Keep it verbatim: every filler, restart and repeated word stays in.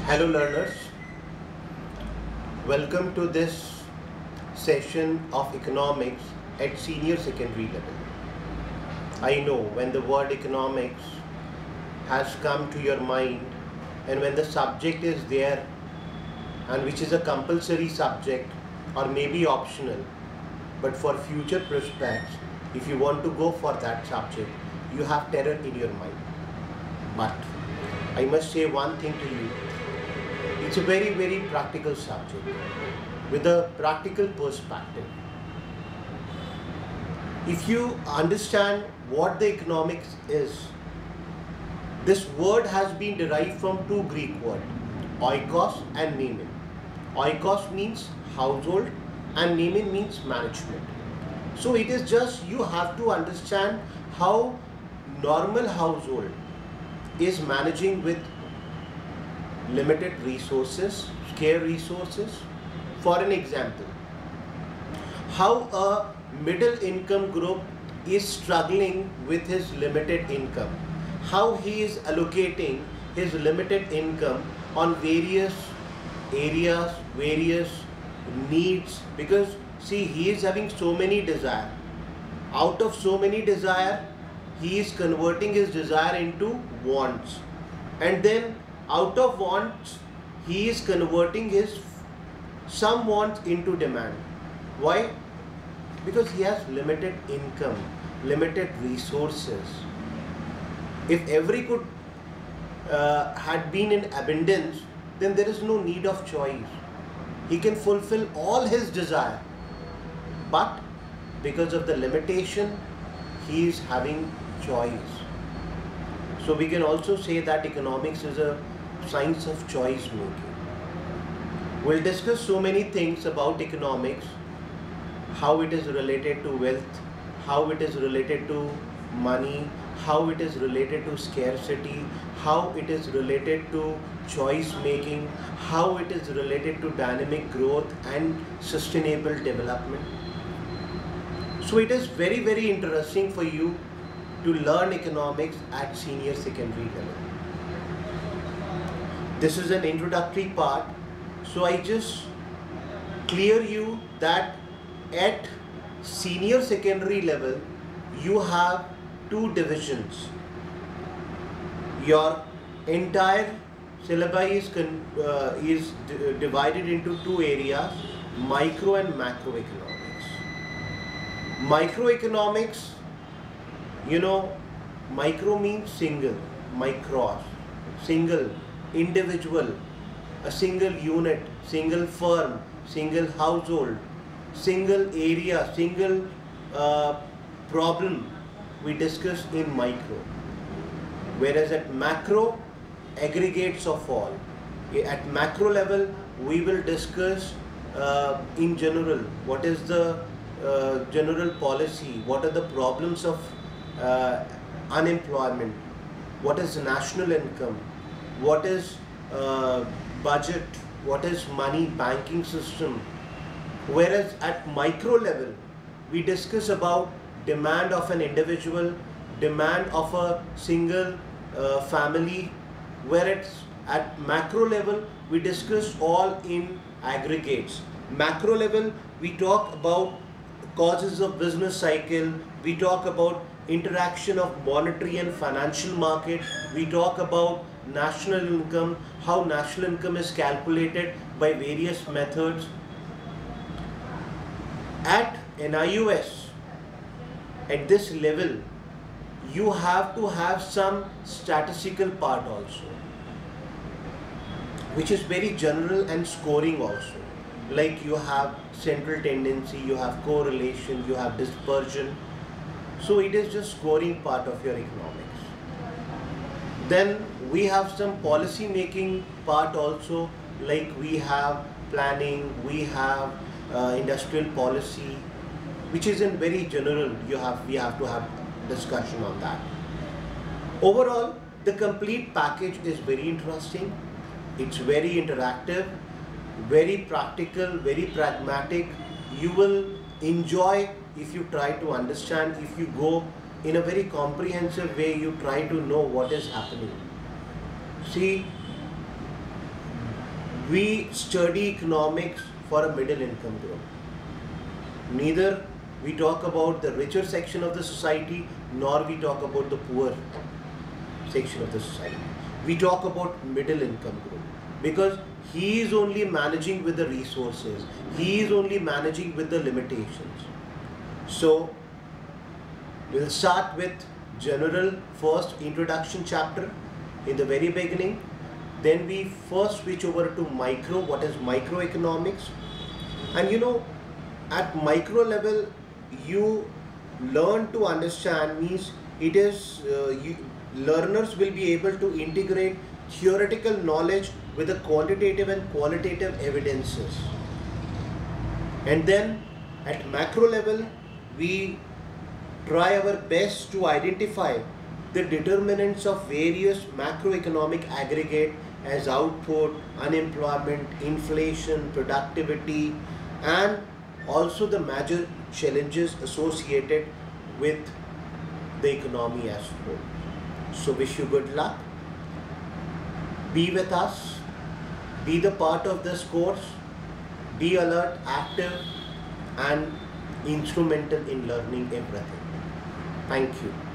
Hello learners, welcome to this session of economics at senior secondary level. I know when the word economics has come to your mind and when the subject is there and which is a compulsory subject or maybe optional, but for future prospects, if you want to go for that subject, you have terror in your mind. But I must say one thing to you. It's a very, very practical subject with a practical perspective. If you understand what the economics is, this word has been derived from two Greek words, oikos and nemin. Oikos means household and nemin means management. So it is just you have to understand how normal household is managing with limited resources, scarce resources. For an example, how a middle income group is struggling with his limited income, how he is allocating his limited income on various areas, various needs, because see, he is having so many desire. Out of so many desire, he is converting his desire into wants, and then out of wants, he is converting his some wants into demand. Why? Because he has limited income, limited resources. If every could uh, had been in abundance, then there is no need of choice. He can fulfill all his desire. But because of the limitation, he is having choice. So we can also say that economics is a science of choice making. We'll discuss so many things about economics, how it is related to wealth, how it is related to money, how it is related to scarcity, how it is related to choice making, how it is related to dynamic growth and sustainable development. So it is very, very interesting for you to learn economics at senior secondary level. This is an introductory part, so I just clear you that at senior secondary level you have two divisions. Your entire syllabi is, uh, is divided into two areas, micro and macroeconomics. Microeconomics, you know, micro means single, micros, single, individual, a single unit, single firm, single household, single area, single uh, problem we discuss in micro. Whereas at macro, aggregates of all. At macro level, we will discuss uh, in general what is the uh, general policy, what are the problems of uh, unemployment, what is national income, what is uh, budget, what is money, banking system. Whereas at micro level, we discuss about demand of an individual, demand of a single uh, family, whereas at macro level, we discuss all in aggregates. Macro level, we talk about causes of business cycle, we talk about interaction of monetary and financial market, we talk about national income, how national income is calculated by various methods. At N I U S, at this level, you have to have some statistical part also, which is very general and scoring also. Like you have central tendency, you have correlation, you have dispersion. So it is just scoring part of your economics. Then we have some policy making part also, like we have planning, we have uh, industrial policy, which is in very general. You have we have to have discussion on that. Overall, the complete package is very interesting. It's very interactive, very practical, very pragmatic. You will enjoy if you try to understand, if you go in a very comprehensive way, you try to know what is happening. See, we study economics for a middle income group. Neither we talk about the richer section of the society, nor we talk about the poor section of the society. We talk about middle income group, because he is only managing with the resources, he is only managing with the limitations. So we'll start with general first introduction chapter in the very beginning. Then we first switch over to micro, what is microeconomics. And you know, at micro level, you learn to understand, means it is, uh, you, learners will be able to integrate theoretical knowledge with the quantitative and qualitative evidences. And then at macro level, we try our best to identify the determinants of various macroeconomic aggregate as output, unemployment, inflation, productivity, and also the major challenges associated with the economy as a whole. So wish you good luck. Be with us, be the part of this course, be alert, active, and instrumental in learning everything. Thank you.